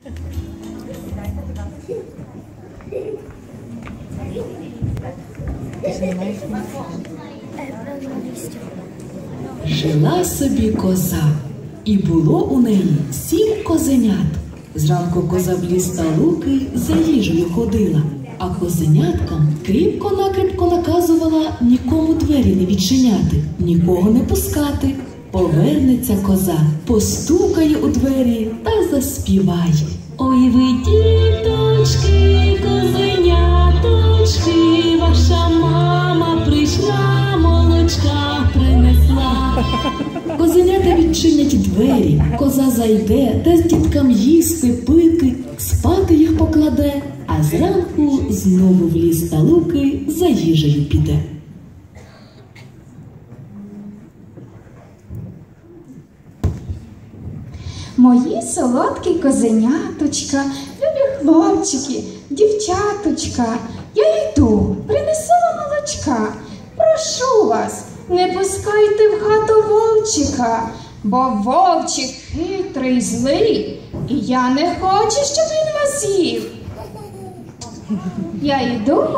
Жила собі коза, і було у неї 7 козенят. Зранку коза в ліс та луки за їжею ходила, а козеняткам кріпко-накріпко наказувала нікому двері не відчиняти, нікого не пускати. Повернеться коза, постукає у двері та заспіває. Ой ви, діточки, козеняточки, ваша мама прийшла, молочка принесла. Козенята відчинять двері, коза зайде, дасть діткам їсти, пити, спати їх покладе, а зранку знову в ліс та луки за їжею піде. Мої солодкі козеняточка, любі хлопчики, дівчаточка, я йду, принесу вам молочка. Прошу вас, не пускайте в хату вовчика, бо вовчик хитрий, злий, і я не хочу, щоб він вас їв. Я йду.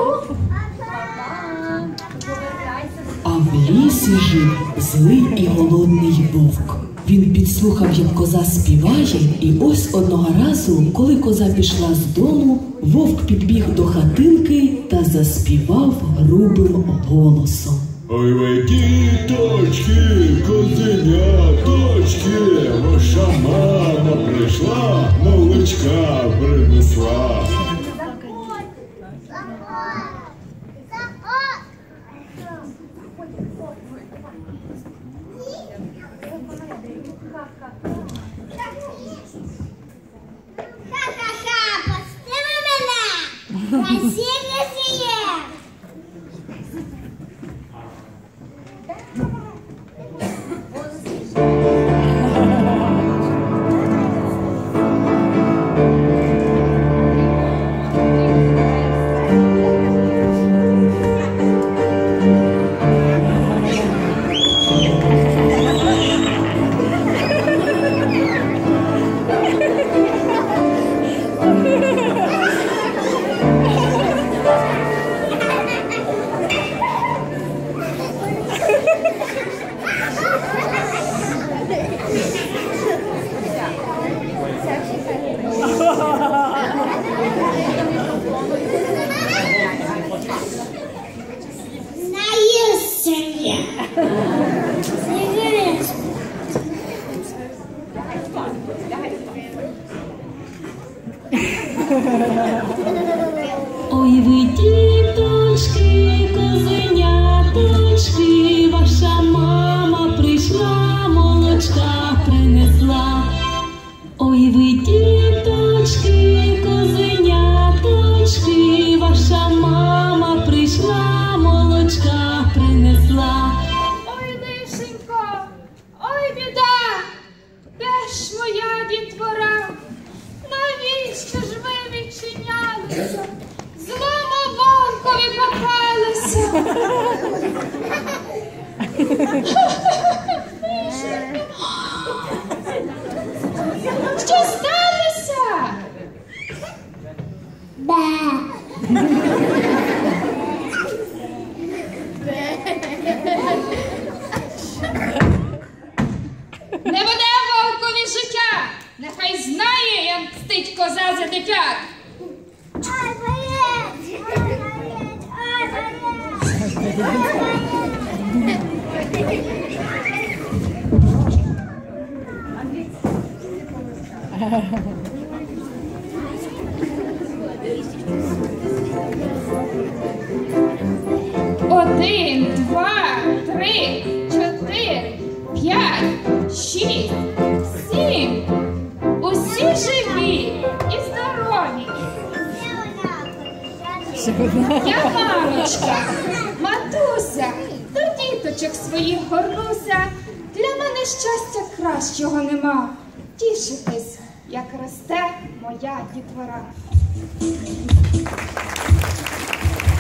А в лісі жив злий і голодний вовк. Він підслухав, як коза співає, і ось одного разу, коли коза пішла з дому, вовк підбіг до хатинки та заспівав грубим голосом. Ой ви, діточки, козеняточки, ваша мама прийшла, молочка принесла. Ха-ха-ха, пусти мене! Насильно з'їм! Наївся я! Ой ви, діточки, козеняточки, ваша мама прийшла, молочка принесла. Ой ви, діточки, козеняточки, ваша мама прийшла, молочка принесла. Ой, лишенько, ой, біда, де ж моя дітвора? Навіщо ж ви відчинялися? Злому вовкові попалися. Що сталося? Не буде вовкові життя. Нехай знає, як мстить коза за дитят. Ой, болить! Ой, болить! Ой, Один, два, три, чотири, 5, 6, 7. Усі живі і здорові. Я мамочка, матуся, до діточок своїх горнуся. Для мене щастя кращого нема. Тішитись, як росте моя дітвора.